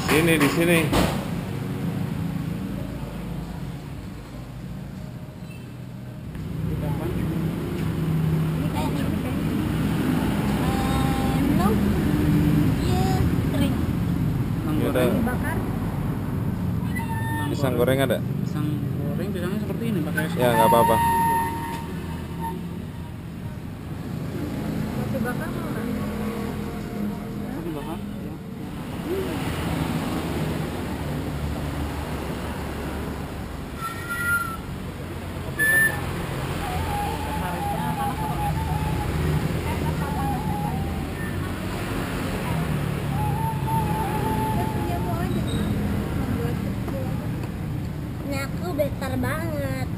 Sini di sini. Ini kayak ini kayak no dia kering Ini ada dibakar. pisang goreng ada? Pisang goreng, pisangnya seperti ini pakai es. Ya nggak apa-apa. Mau dibakar mau nggak? Mau dibakar? Ya. Nah aku besar banget.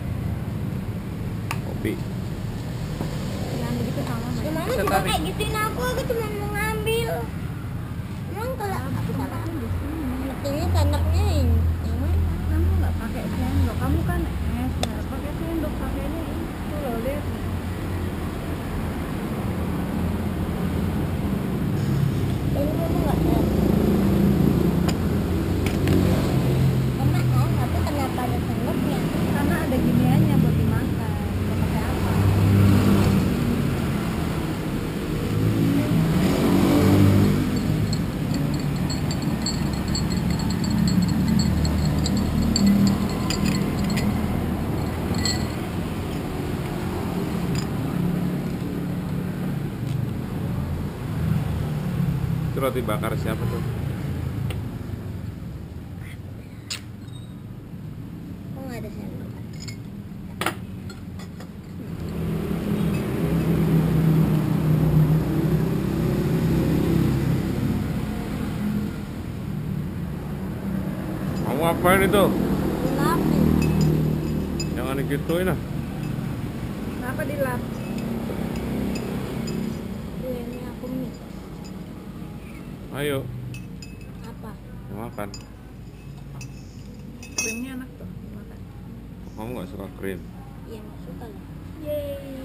Kopi. Yang begitu sama. Gimana Bisa juga tarik. kayak gituin aku cuma mau ngambil. Emang kalau aku salah mestinya sendoknya ini. Yang mana? Kamu nggak pakai sendok, kamu kan es, nggak pakai sendok, pakainya itu loh, lihat. Ini kamu nggak tahu. Enak kan? Tapi kenapa ada sendoknya? Karena ada giniannya buat dimakan, nggak pakai apa. Itu roti bakar siapa tuh? Kok nggak ada sendok? Kamu ngapain itu? Dilapin. Jangan digituin ah. Kenapa dilap? Ini aku mix. Ayo, Apa? makan. Krimnya enak tuh, makan. Kamu nggak suka krim? Iya nggak suka lah. Yeay.